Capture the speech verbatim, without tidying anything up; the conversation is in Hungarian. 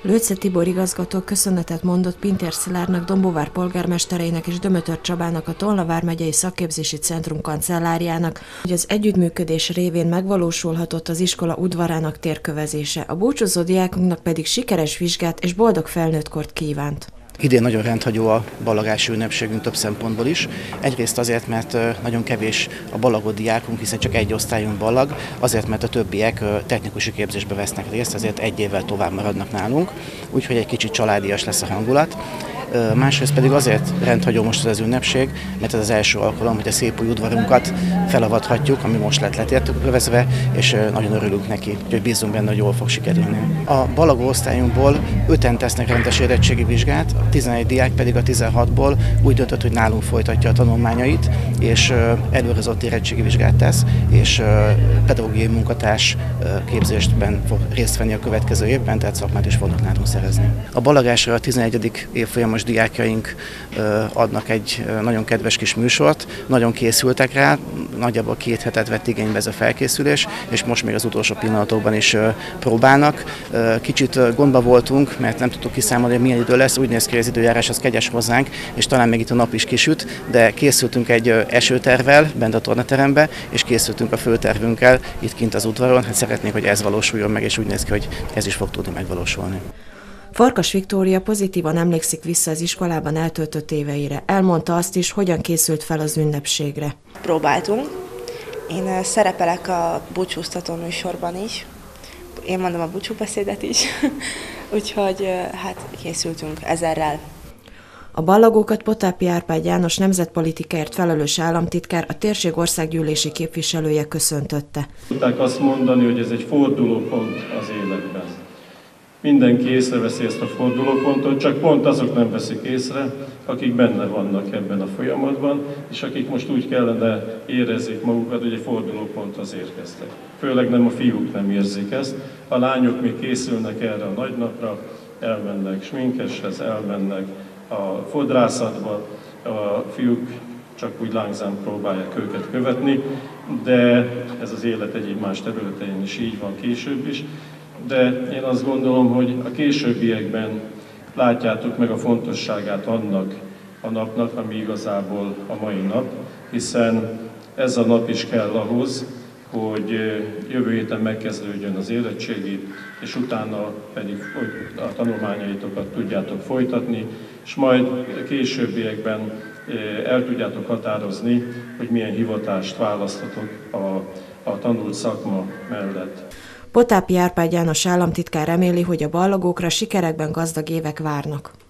Lőcze Tibor igazgató köszönetet mondott Pintér Szilárdnak, Dombóvár polgármestereinek és Dömötör Csabának, a Tolna vármegyei szakképzési centrum kancelláriának, hogy az együttműködés révén megvalósulhatott az iskola udvarának térkövezése. A búcsúzó diákunknak pedig sikeres vizsgát és boldog felnőttkort kívánt. Idén nagyon rendhagyó a ballagási ünnepségünk több szempontból is. Egyrészt azért, mert nagyon kevés a ballagó diákunk, hiszen csak egy osztályunk ballag, azért, mert a többiek technikusi képzésbe vesznek részt, ezért egy évvel tovább maradnak nálunk, úgyhogy egy kicsit családias lesz a hangulat. Másrészt pedig azért rendhagyó most az ünnepség, mert ez az első alkalom, hogy a szép új udvarunkat felavathatjuk, ami most lett letérkövezve, és nagyon örülünk neki, hogy bízunk benne, hogy jól fog sikerülni. A ballagó osztályunkból öten tesznek rendes érettségi vizsgát, a tizenegy diák pedig a tizenhatból úgy döntött, hogy nálunk folytatja a tanulmányait, és előrehozott érettségi vizsgát tesz, és pedagógiai munkatárs képzésben fog részt venni a következő évben, tehát szakmát is fognak nálunk szerezni. A ballagásra a tizenegyedik évfolyamos diákjaink adnak egy nagyon kedves kis műsort, nagyon készültek rá, nagyjából két hetet vett igénybe ez a felkészülés, és most még az utolsó pillanatokban is próbálnak. Kicsit gondba voltunk, mert nem tudtuk kiszámolni, hogy milyen idő lesz, úgy néz ki, hogy az időjárás az kegyes hozzánk, és talán még itt a nap is kisüt, de készültünk egy esőtervvel bent a tornaterembe, és készültünk a főtervünkkel itt kint az udvaron, hát szeretnénk, hogy ez valósuljon meg, és úgy néz ki, hogy ez is fog tudni megvalósulni. Farkas Viktória pozitívan emlékszik vissza az iskolában eltöltött éveire. Elmondta azt is, hogyan készült fel az ünnepségre. Próbáltunk. Én szerepelek a búcsúztató műsorban is. Én mondom a búcsúbeszédet is. Úgyhogy hát készültünk ezerrel. A ballagókat Potápi Árpád János nemzetpolitikáért felelős államtitkár, a térség országgyűlési képviselője köszöntötte. Tudták azt mondani, hogy ez egy fordulópont az életben. Mindenki észreveszi ezt a fordulópontot, csak pont azok nem veszik észre, akik benne vannak ebben a folyamatban, és akik most úgy kellene érezzék magukat, hogy egy fordulóponthoz érkeztek. Főleg nem a fiúk nem érzik ezt, a lányok még készülnek erre a nagy napra, elmennek sminkeshez, elmennek a fodrászatba, a fiúk csak úgy lányzán próbálják őket követni, de ez az élet egyéb más területein is így van később is. De én azt gondolom, hogy a későbbiekben látjátok meg a fontosságát annak a napnak, ami igazából a mai nap, hiszen ez a nap is kell ahhoz, hogy jövő héten megkezdődjön az érettségi, és utána pedig a tanulmányaitokat tudjátok folytatni, és majd későbbiekben el tudjátok határozni, hogy milyen hivatást választhatok a, a tanult szakma mellett. Potápi Árpád János államtitkár reméli, hogy a ballagókra sikerekben gazdag évek várnak.